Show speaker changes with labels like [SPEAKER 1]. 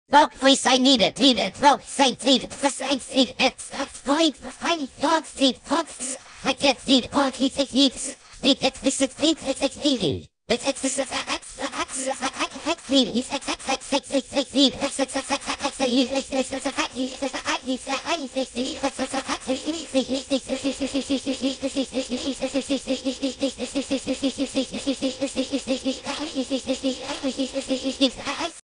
[SPEAKER 1] No, please, I need it. No, say need it. I need it. Fine, dog, seed, fox. I can't need it. Dog, he needs. Need it. This is needy. This is